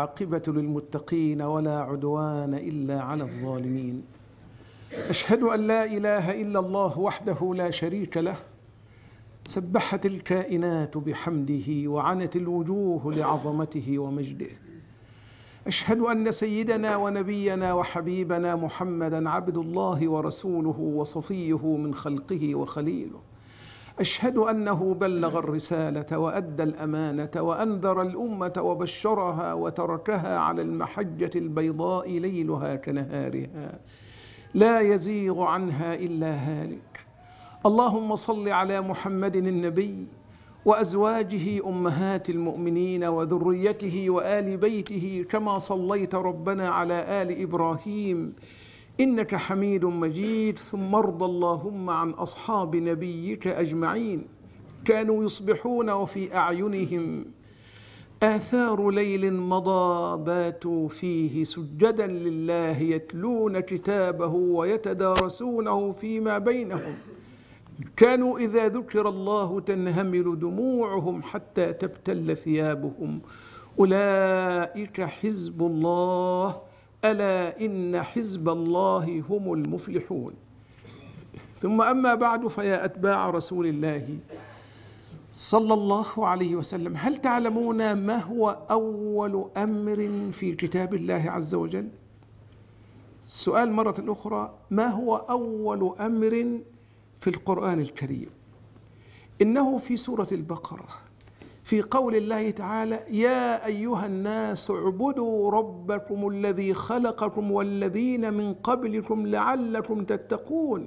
والعاقبة للمتقين ولا عدوان إلا على الظالمين. أشهد أن لا إله إلا الله وحده لا شريك له، سبحت الكائنات بحمده وعنت الوجوه لعظمته ومجده. أشهد أن سيدنا ونبينا وحبيبنا محمدا عبد الله ورسوله وصفيه من خلقه وخليله. أشهد أنه بلغ الرسالة وأدى الأمانة وأنذر الأمة وبشرها وتركها على المحجة البيضاء ليلها كنهارها لا يزيغ عنها إلا هالك. اللهم صل على محمد النبي وأزواجه أمهات المؤمنين وذريته وآل بيته كما صليت ربنا على آل إبراهيم إنك حميد مجيد. ثم ارض اللهم عن أصحاب نبيك أجمعين، كانوا يصبحون وفي أعينهم آثار ليل مضى باتوا فيه سجدا لله يتلون كتابه ويتدارسونه فيما بينهم، كانوا إذا ذكر الله تنهمل دموعهم حتى تبتل ثيابهم. أولئك حزب الله، ألا إن حزب الله هم المفلحون. ثم أما بعد، فيا أتباع رسول الله صلى الله عليه وسلم، هل تعلمون ما هو أول أمر في كتاب الله عز وجل؟ السؤال مرة أخرى، ما هو أول أمر في القرآن الكريم؟ إنه في سورة البقرة، في قول الله تعالى: يا أيها الناس اعبدوا ربكم الذي خلقكم والذين من قبلكم لعلكم تتقون،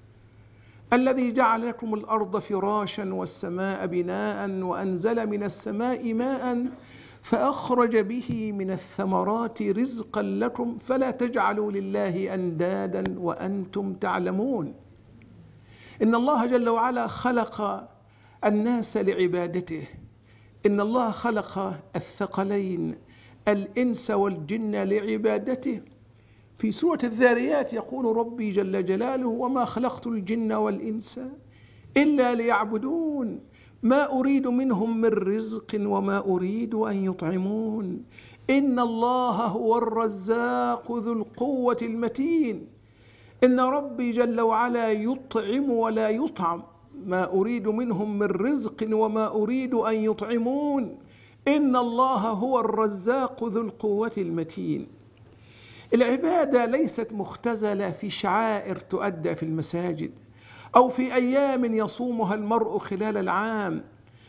الذي جعل لكم الأرض فراشا والسماء بناء وأنزل من السماء ماء فأخرج به من الثمرات رزقا لكم فلا تجعلوا لله أندادا وأنتم تعلمون. إن الله جل وعلا خلق الناس لعبادته، إن الله خلق الثقلين الإنس والجن لعبادته. في سورة الذاريات يقول ربي جل جلاله: وما خلقت الجن والإنس إلا ليعبدون ما أريد منهم من رزق وما أريد أن يطعمون إن الله هو الرزاق ذو القوة المتين. إن ربي جل وعلا يطعم ولا يطعم، ما أريد منهم من رزق وما أريد أن يطعمون إن الله هو الرزاق ذو القوة المتين. العبادة ليست مختزلة في شعائر تؤدى في المساجد، أو في أيام يصومها المرء خلال العام،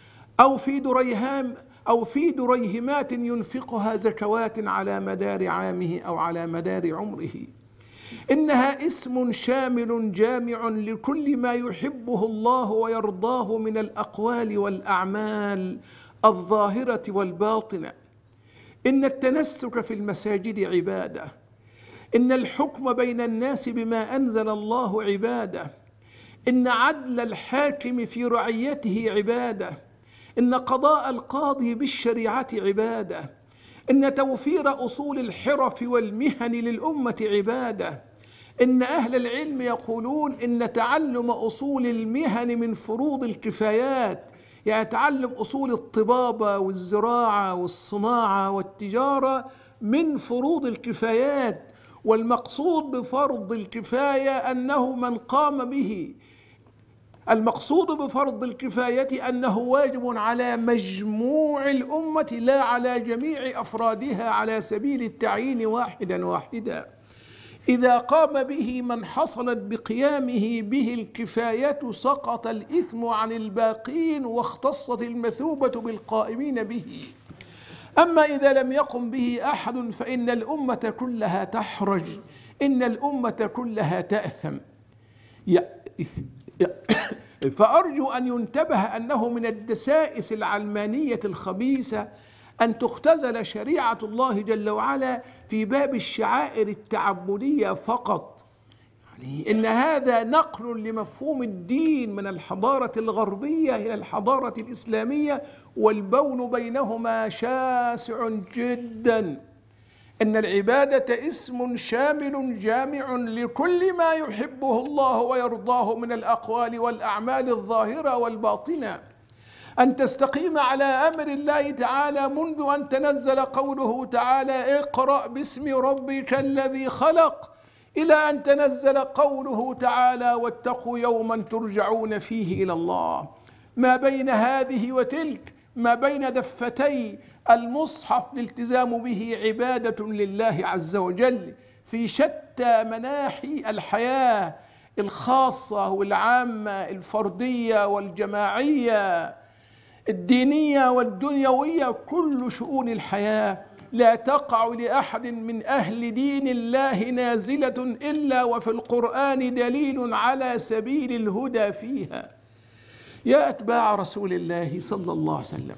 أو في دريهمات ينفقها زكوات على مدار عامه أو على مدار عمره. إنها اسم شامل جامع لكل ما يحبه الله ويرضاه من الأقوال والأعمال الظاهرة والباطنة. إن التنسك في المساجد عبادة، إن الحكم بين الناس بما أنزل الله عبادة، إن عدل الحاكم في رعيته عبادة، إن قضاء القاضي بالشريعة عبادة، إن توفير أصول الحرف والمهن للأمة عبادة. إن أهل العلم يقولون إن تعلم أصول المهن من فروض الكفايات، يعني تعلم أصول الطبابة والزراعة والصناعة والتجارة من فروض الكفايات. والمقصود بفرض الكفاية أنه من قام به، المقصود بفرض الكفاية أنه واجب على مجموع الأمة لا على جميع أفرادها على سبيل التعيين واحدا واحدا. إذا قام به من حصلت بقيامه به الكفاية سقط الإثم عن الباقين واختصت المثوبة بالقائمين به. أما إذا لم يقم به أحد فإن الأمة كلها تحرج، إن الأمة كلها تأثم. فأرجو أن ينتبه أنه من الدسائس العلمانية الخبيثة أن تختزل شريعة الله جل وعلا في باب الشعائر التعبدية فقط. يعني إن هذا نقل لمفهوم الدين من الحضارة الغربية إلى الحضارة الإسلامية، والبون بينهما شاسع جدا. إن العبادة اسم شامل جامع لكل ما يحبه الله ويرضاه من الأقوال والأعمال الظاهرة والباطنة. أن تستقيم على أمر الله تعالى منذ أن تنزل قوله تعالى اقرأ باسم ربك الذي خلق، إلى أن تنزل قوله تعالى واتقوا يوما ترجعون فيه إلى الله. ما بين هذه وتلك، ما بين دفتي المصحف الالتزام به عبادة لله عز وجل في شتى مناحي الحياة الخاصة والعامة، الفردية والجماعية، الدينية والدنيوية، كل شؤون الحياة لا تقع لأحد من أهل دين الله نازلة إلا وفي القرآن دليل على سبيل الهدى فيها. يا أتباع رسول الله صلى الله عليه وسلم،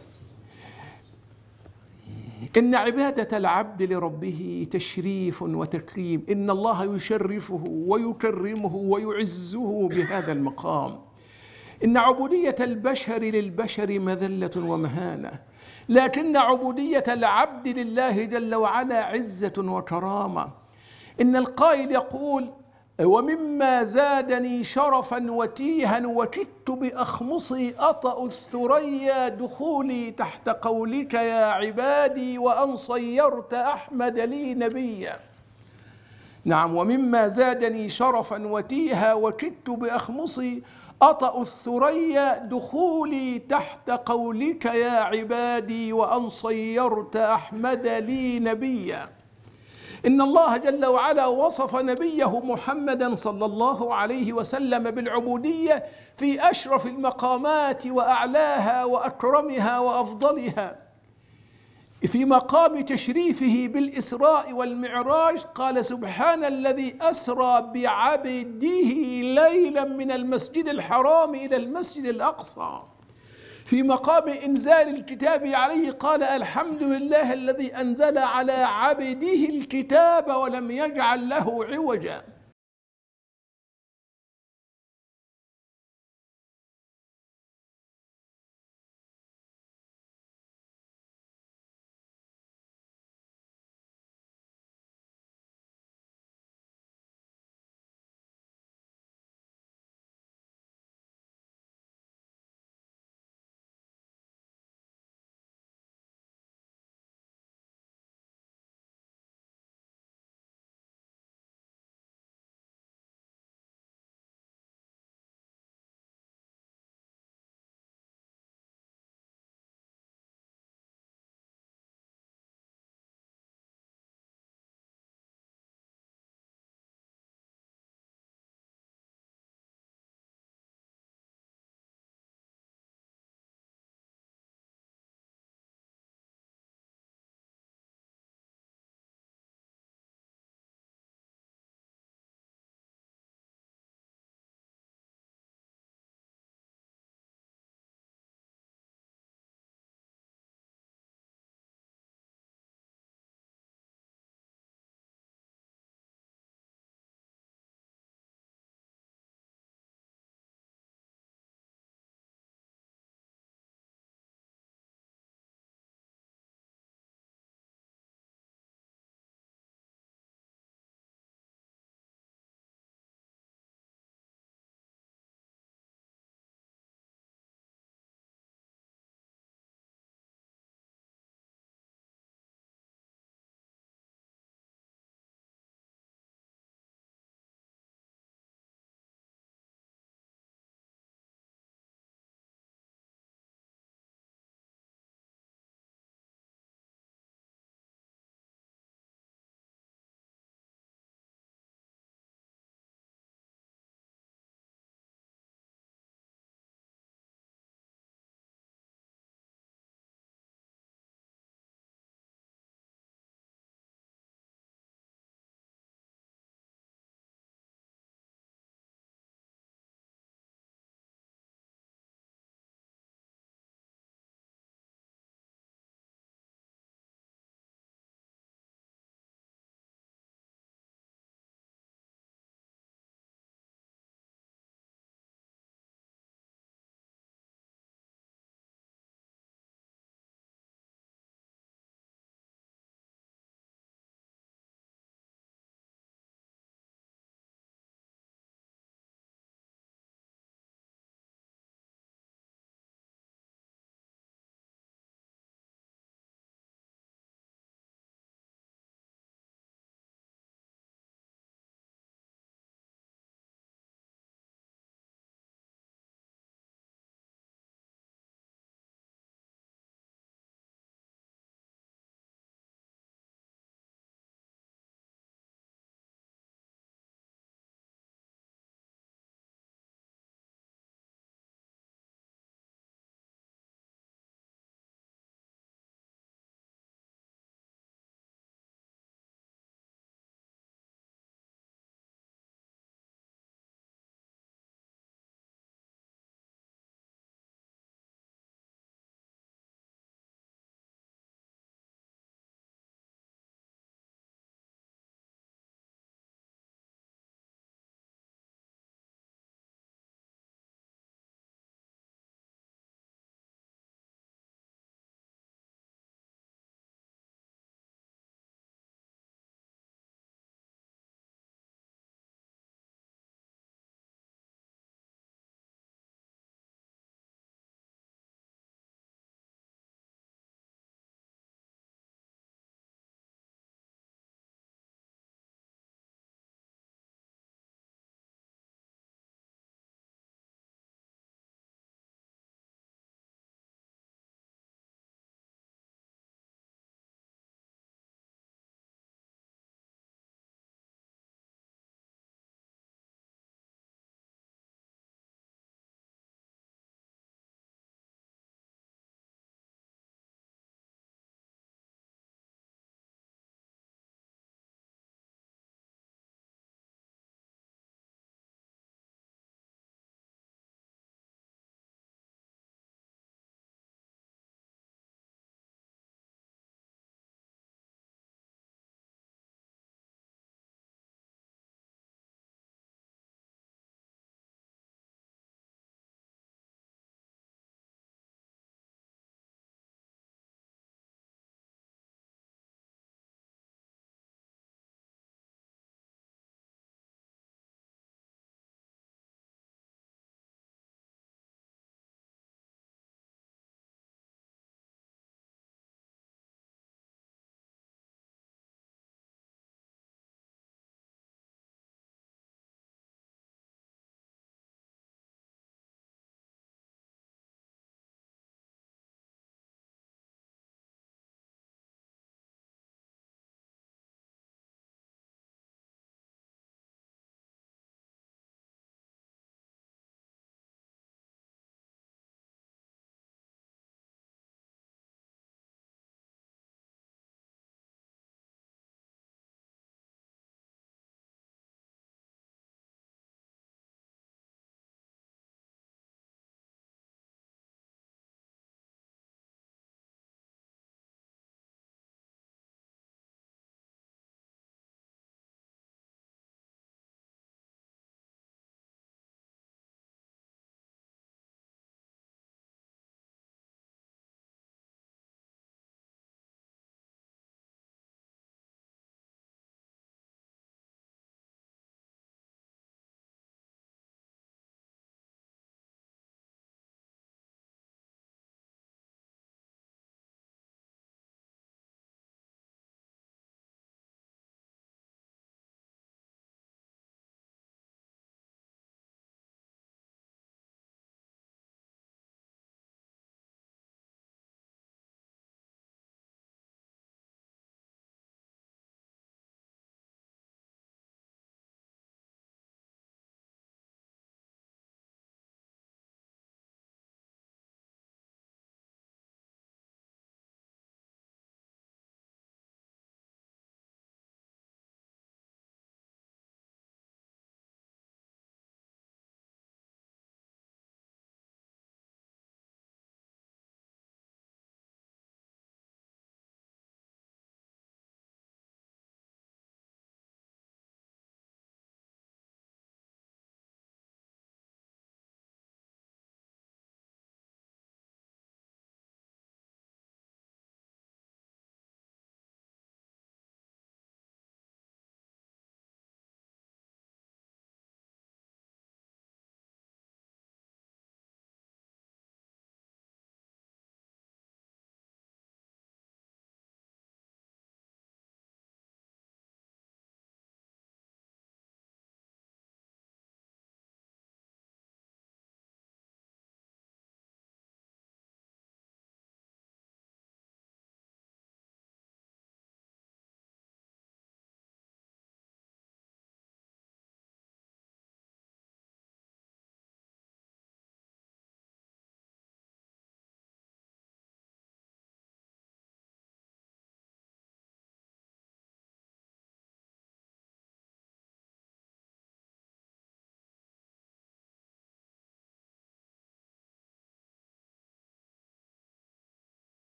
إن عبادة العبد لربه تشريف وتكريم، إن الله يشرفه ويكرمه ويعزه بهذا المقام. إن عبودية البشر للبشر مذلة ومهانة، لكن عبودية العبد لله جل وعلا عزة وكرامة. إن القائل يقول ومما زادني شرفا وتيها وكدت بأخمصي أطأ الثريا دخولي تحت قولك يا عبادي وأن صيرت أحمد لي نبيا. نعم، ومما زادني شرفا وتيها وكدت بأخمصي أطأ الثريا دخولي تحت قولك يا عبادي وأن صيرت أحمد لي نبيا. إن الله جل وعلا وصف نبيه محمدا صلى الله عليه وسلم بالعبودية في أشرف المقامات وأعلاها وأكرمها وأفضلها. في مقام تشريفه بالإسراء والمعراج قال سبحان الذي أسرى بعبده ليلا من المسجد الحرام إلى المسجد الأقصى. في مقام إنزال الكتاب عليه قال الحمد لله الذي أنزل على عبده الكتاب ولم يجعل له عوجا.